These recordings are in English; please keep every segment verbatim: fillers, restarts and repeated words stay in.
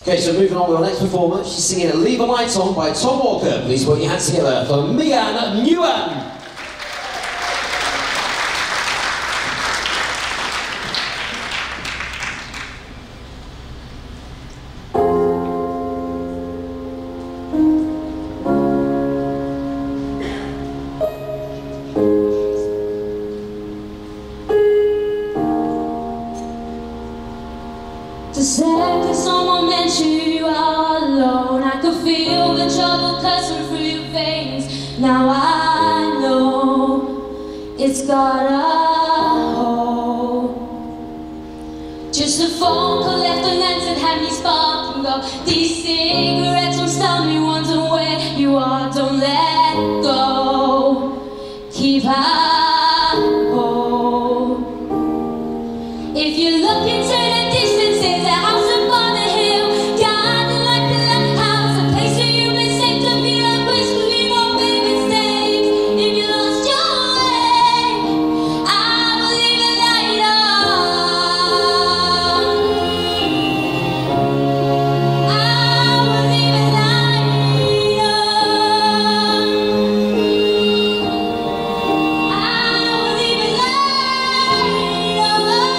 Okay, so moving on with our next performer. She's singing Leave a Light On by Tom Walker. Please put your hands together for MIAN NGUYEN. To say that someone meant you all alone, I could feel the trouble coursing through your veins. Now I know it's got a hole. Just a phone call left unanswered had me spark and go. These cigarettes won't stop me wondering where you are. Don't let go. Keep high hope. If you look into the distance, there's a house upon a hill, guarded like the lighthouse, a place where you've been safe to be, a place where we won't make mistakes. If you lost your way, I will leave a light on. I will leave a light on. I will leave a light on.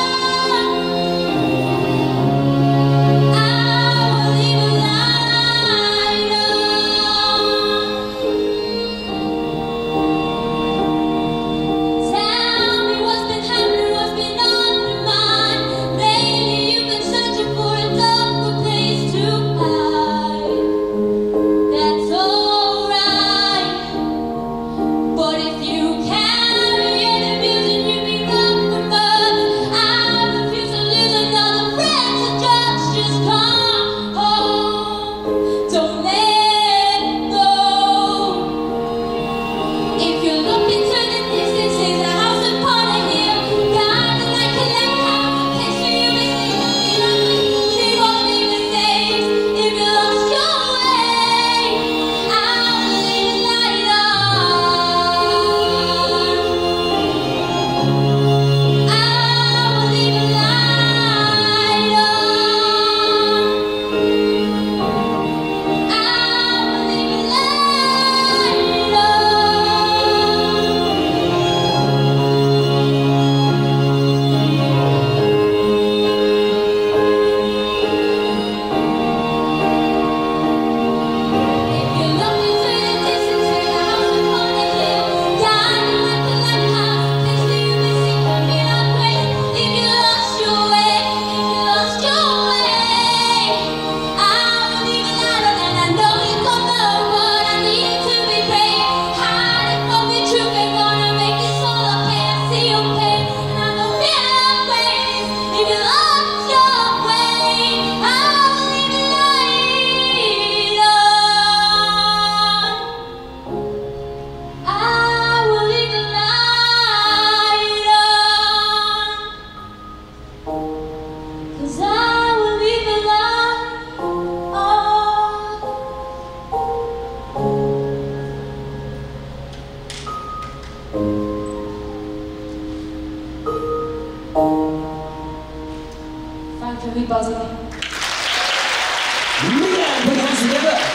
Thank you, everybody. MIAN, put your hands together.